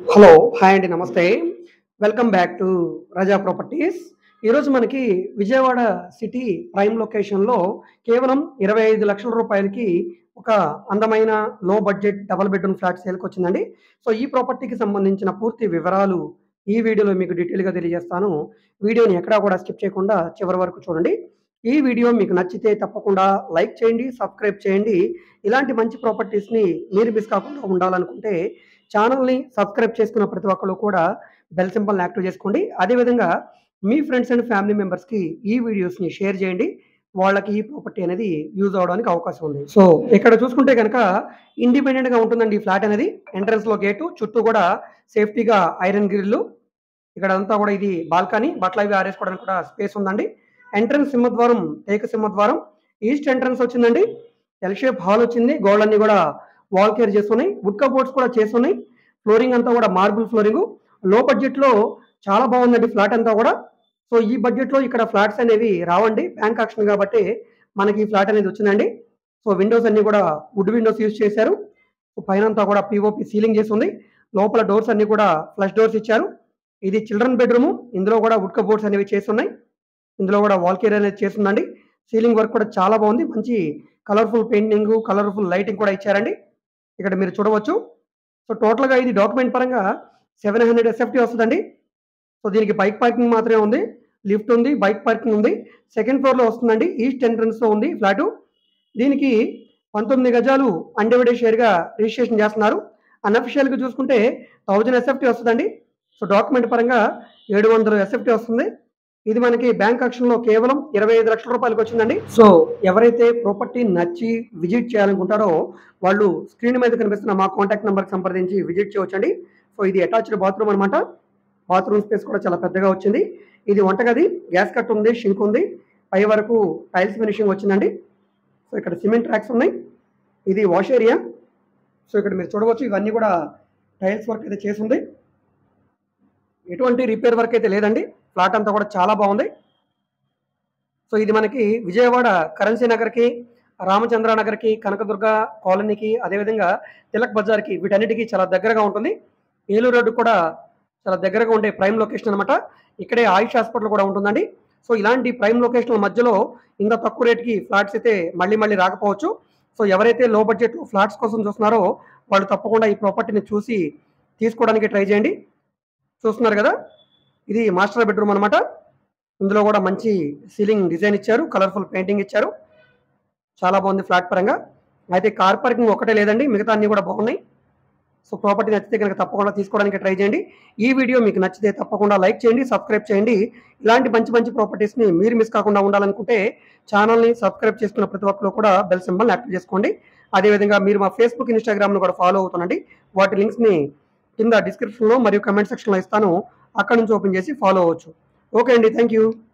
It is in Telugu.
హలో హాయ్ అండి నమస్తే welcome back to Raza properties. ఈరోజు మనకి విజయవాడ సిటీ ప్రైమ్ లొకేషన్లో కేవలం 25 లక్షల రూపాయలకి ఒక అందమైన లో బడ్జెట్ డబల్ బెడ్రూమ్ ఫ్లాట్ సేల్కి వచ్చిందండి. సో ఈ ప్రాపర్టీకి సంబంధించిన పూర్తి వివరాలు ఈ వీడియోలో మీకు డీటెయిల్గా తెలియజేస్తాను. వీడియోని ఎక్కడా కూడా స్కిప్ చేయకుండా చివరి వరకు చూడండి. ఈ వీడియో మీకు నచ్చితే తప్పకుండా లైక్ చేయండి, సబ్స్క్రైబ్ చేయండి. ఇలాంటి మంచి ప్రాపర్టీస్ని మీరు మిస్ కాకుండా ఉండాలనుకుంటే ఛానల్ని సబ్స్క్రైబ్ చేసుకున్న ప్రతి ఒక్కరు కూడా బెల్ సింబల్ని యాక్టివ్ చేసుకోండి. అదేవిధంగా మీ ఫ్రెండ్స్ అండ్ ఫ్యామిలీ మెంబర్స్కి ఈ వీడియోస్ని షేర్ చేయండి. వాళ్ళకి ఈ ప్రాపర్టీ అనేది యూజ్ అవడానికి అవకాశం ఉంది. సో ఇక్కడ చూసుకుంటే కనుక ఇండిపెండెంట్గా ఉంటుందండి ఈ ఫ్లాట్ అనేది. ఎంట్రన్స్లో గేటు, చుట్టూ కూడా సేఫ్టీగా ఐరన్ గ్రిల్లు. ఇక్కడ అంతా కూడా ఇది బాల్కనీ, బట్టలు అవి ఆరేసుకోవడానికి కూడా స్పేస్ ఉందండి. ఎంట్రన్స్ సింహద్వారం, టేక సింహద్వారం. ఈస్ట్ ఎంట్రన్స్ వచ్చిందండి. ఎల్ షేప్ హాల్ వచ్చింది. గోడలన్నీ కూడా వాల్ కేర్ చేస్తున్నాయి. వుడ్ కబోర్డ్స్ కూడా చేస్తున్నాయి. ఫ్లోరింగ్ అంతా కూడా మార్బుల్ ఫ్లోరింగ్. లో బడ్జెట్లో చాలా బాగుందండి ఫ్లాట్ అంతా కూడా. సో ఈ బడ్జెట్లో ఇక్కడ ఫ్లాట్స్ అనేవి రావండి, బ్యాంక్ ఆక్షన్ కాబట్టి మనకి ఈ ఫ్లాట్ అనేది వచ్చిందండి. సో విండోస్ అన్ని కూడా వుడ్ విండోస్ యూజ్ చేశారు. పైన అంతా కూడా పిఓపి సీలింగ్ చేసి ఉంది. లోపల డోర్స్ అన్ని కూడా ఫ్లష్ డోర్స్ ఇచ్చారు. ఇది చిల్డ్రన్ బెడ్రూమ్. ఇందులో కూడా వుడ్ కబోర్డ్స్ అనేవి చేసి ఉన్నాయి. ఇందులో కూడా వాల్ కేర్ అనేది చేస్తుందండి. సీలింగ్ వర్క్ కూడా చాలా బాగుంది. మంచి కలర్ఫుల్ పెయింటింగ్, కలర్ఫుల్ లైటింగ్ కూడా ఇచ్చారండి. ఇక్కడ మీరు చూడవచ్చు. సో టోటల్గా ఇది డాక్యుమెంట్ పరంగా 700 ఎస్ఎఫ్టీ వస్తుందండి. సో దీనికి బైక్ పార్కింగ్ మాత్రమే ఉంది. లిఫ్ట్ ఉంది, బైక్ పార్కింగ్ ఉంది. సెకండ్ ఫ్లోర్లో వస్తుందండి. ఈస్ట్ ఎంట్రన్స్లో ఉంది ఫ్లాటు. దీనికి 19 గజాలు అన్డివైడెడ్ షేర్గా రిజిస్ట్రేషన్ చేస్తున్నారు. అన్అఫిషియల్గా చూసుకుంటే 1000 ఎస్ఎఫ్టీ వస్తుందండి. సో డాక్యుమెంట్ పరంగా 700 ఎస్ఎఫ్టీ వస్తుంది. ఇది మనకి బ్యాంక్ ఆక్షన్లో కేవలం 25 లక్షల రూపాయలకు వచ్చిందండి. సో ఎవరైతే ప్రాపర్టీ నచ్చి విజిట్ చేయాలనుకుంటారో వాళ్ళు స్క్రీన్ మీద కనిపిస్తున్న మా కాంటాక్ట్ నెంబర్కి సంప్రదించి విజిట్ చేయవచ్చండి. సో ఇది అటాచ్డ్ బాత్రూమ్ అనమాట. బాత్రూమ్ స్పేస్ కూడా చాలా పెద్దగా వచ్చింది. ఇది వంటగది, గ్యాస్ కట్ ఉంది, షింక్ ఉంది. పై వరకు టైల్స్ ఫినిషింగ్ వచ్చిందండి. సో ఇక్కడ సిమెంట్ ట్రాక్స్ ఉన్నాయి. ఇది వాష్ ఏరియా. సో ఇక్కడ మీరు చూడవచ్చు, ఇవన్నీ కూడా టైల్స్ వర్క్ అయితే చేసి ఉంది. ఎటువంటి రిపేర్ వర్క్ అయితే లేదండి. ఫ్లాట్ అంతా కూడా చాలా బాగుంది. సో ఇది మనకి విజయవాడ కరెన్సీ నగర్కి, రామచంద్ర నగర్కి, కనకదుర్గ కాలనీకి, అదేవిధంగా తిలక్ బజార్కి, వీటన్నిటికీ చాలా దగ్గరగా ఉంటుంది. ఏలూరు రోడ్డు కూడా చాలా దగ్గరగా ఉండే ప్రైమ్ లొకేషన్ అనమాట. ఇక్కడే ఆయుష్ హాస్పిటల్ కూడా ఉంటుందండి. సో ఇలాంటి ప్రైమ్ లొకేషన్ల మధ్యలో ఇంత తక్కువ రేట్కి ఫ్లాట్స్ అయితే మళ్ళీ మళ్ళీ రాకపోవచ్చు. సో ఎవరైతే లో బడ్జెట్లో ఫ్లాట్స్ కోసం చూస్తున్నారో వాళ్ళు తప్పకుండా ఈ ప్రాపర్టీని చూసి తీసుకోవడానికి ట్రై చేయండి. చూస్తున్నారు కదా, ఇది మాస్టర్ బెడ్రూమ్ అనమాట. ఇందులో కూడా మంచి సీలింగ్ డిజైన్ ఇచ్చారు, కలర్ఫుల్ పెయింటింగ్ ఇచ్చారు. చాలా బాగుంది ఫ్లాట్ పరంగా. అయితే కార్ పార్కింగ్ ఒకటే లేదండి, మిగతా అన్ని కూడా బాగున్నాయి. సో ప్రాపర్టీ నచ్చితే కనుక తప్పకుండా తీసుకోవడానికి ట్రై చేయండి. ఈ వీడియో మీకు నచ్చితే తప్పకుండా లైక్ చేయండి, సబ్స్క్రైబ్ చేయండి. ఇలాంటి మంచి మంచి ప్రాపర్టీస్ని మీరు మిస్ కాకుండా ఉండాలనుకుంటే ఛానల్ని సబ్స్క్రైబ్ చేసుకున్న ప్రతి ఒక్కరు కూడా బెల్ సింబల్ని యాక్టివ్ చేసుకోండి. అదేవిధంగా మీరు మా ఫేస్బుక్, ఇన్స్టాగ్రామ్ను కూడా ఫాలో అవుతానండి. వాటి లింక్స్ని కింద డిస్క్రిప్షన్లో మరియు కమెంట్ సెక్షన్లో ఇస్తాను. అక్కడ నుంచి ఓపెన్ చేసి ఫాలో అవ్వచ్చు. ఓకే అండి, థ్యాంక్ యూ.